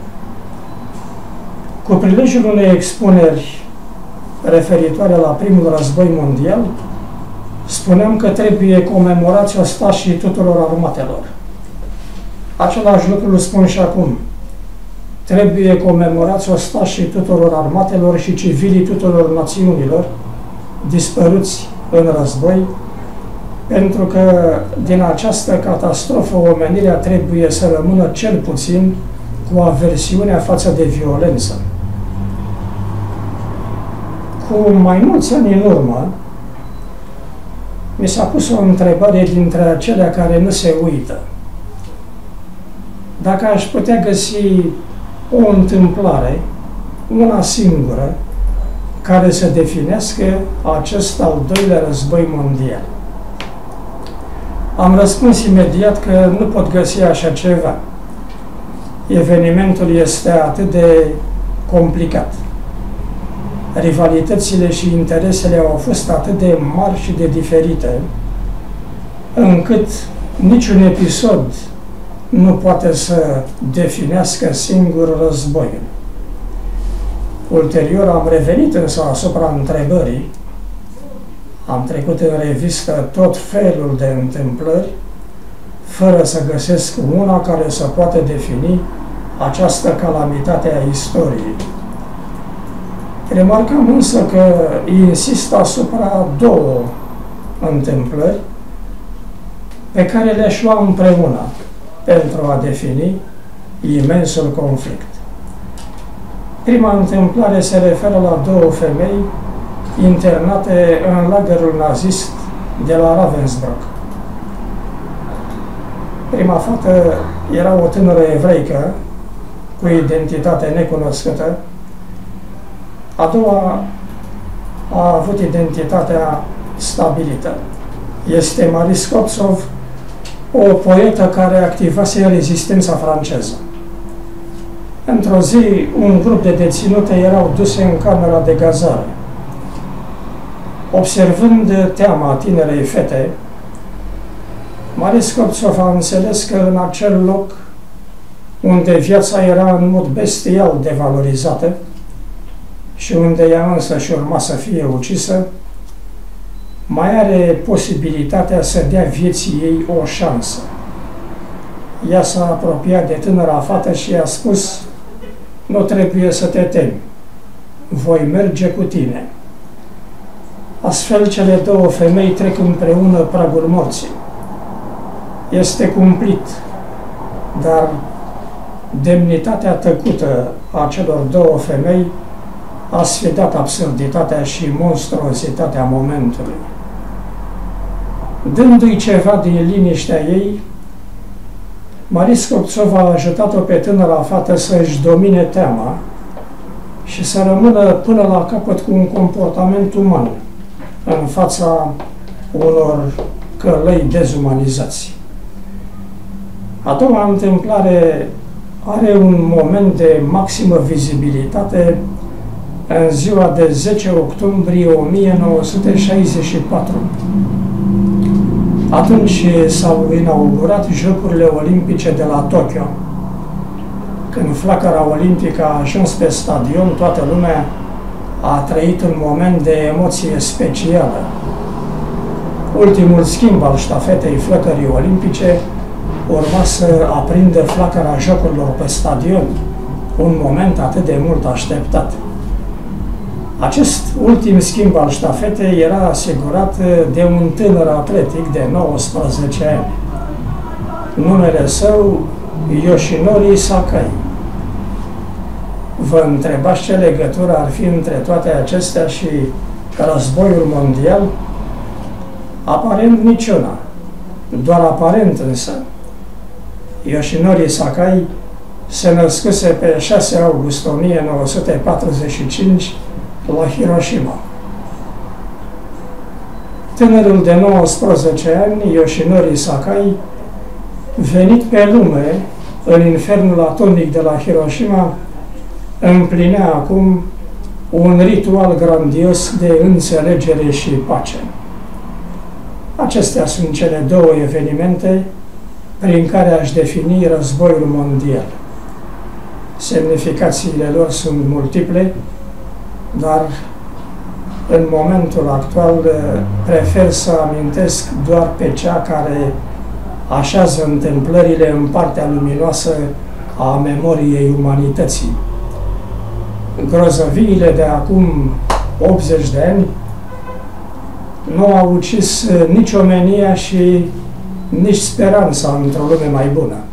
Cu prilejul unei expuneri referitoare la primul război mondial, spuneam că trebuie comemorați ostașii tuturor armatelor. Același lucru îl spun și acum. Trebuie comemorați ostașii tuturor armatelor și civilii tuturor națiunilor dispăruți în război, pentru că din această catastrofă omenirea trebuie să rămână cel puțin cu aversiunea față de violență. Cu mai mulți ani în urmă, mi s-a pus o întrebare dintre acelea care nu se uită. Dacă aș putea găsi o întâmplare, una singură, care să definească acest al doilea război mondial. Am răspuns imediat că nu pot găsi așa ceva. Evenimentul este atât de complicat. Rivalitățile și interesele au fost atât de mari și de diferite, încât niciun episod nu poate să definească singur războiul. Ulterior am revenit însă asupra întrebării, am trecut în revistă tot felul de întâmplări, fără să găsesc una care să poată defini această calamitate a istoriei. Remarcam însă că insist asupra două întâmplări pe care le-aș lua împreună pentru a defini imensul conflict. Prima întâmplare se referă la două femei internate în lagărul nazist de la Ravensbrück. Prima fată era o tânără evreică cu identitate necunoscută. A doua a avut identitatea stabilită. Este Marie Skobtsov, o poetă care activase rezistența franceză. Într-o zi, un grup de deținute erau duse în camera de gazare. Observând teama tinerei fete, Marie Skobtsov a înțeles că în acel loc, unde viața era în mod bestial devalorizată și unde ea însă și urma să fie ucisă, mai are posibilitatea să dea vieții ei o șansă. Ea s-a apropiat de tânăra fată și i-a spus: "Nu trebuie să te temi, voi merge cu tine." Astfel, cele două femei trec împreună pragul morții. Este cumplit, dar demnitatea tăcută a celor două femei a sfidat absurditatea și monstruozitatea momentului. Dându-i ceva din liniștea ei, Marie Skobtsov a ajutat-o pe tânăra fată să-și domine teama și să rămână până la capăt cu un comportament uman în fața unor călăi dezumanizați. A doua întâmplare are un moment de maximă vizibilitate în ziua de zece octombrie o mie nouă sute șaizeci și patru. Atunci s-au inaugurat Jocurile Olimpice de la Tokyo. Când flacăra olimpică a ajuns pe stadion, toată lumea a trăit un moment de emoție specială. Ultimul schimb al ștafetei flăcării olimpice urma să aprindă flacăra jocurilor pe stadion, un moment atât de mult așteptat. Acest ultim schimb al ștafetei era asigurat de un tânăr atletic de nouăsprezece ani. Numele său, Yoshinori Sakai. Vă întrebați ce legătură ar fi între toate acestea și războiul mondial? Aparent niciuna, doar aparent însă. Yoshinori Sakai se născuse pe șase august o mie nouă sute patruzeci și cinci la Hiroshima. Tânărul de nouăsprezece ani, Yoshinori Sakai, venit pe lume în infernul atomic de la Hiroshima, împlinea acum un ritual grandios de înțelegere și pace. Acestea sunt cele două evenimente prin care aș defini războiul mondial. Semnificațiile lor sunt multiple, dar în momentul actual prefer să amintesc doar pe cea care așează întâmplările în partea luminoasă a memoriei umanității. Grozăviile de acum optzeci de ani nu au ucis nici omenia și nici speranța într-o lume mai bună.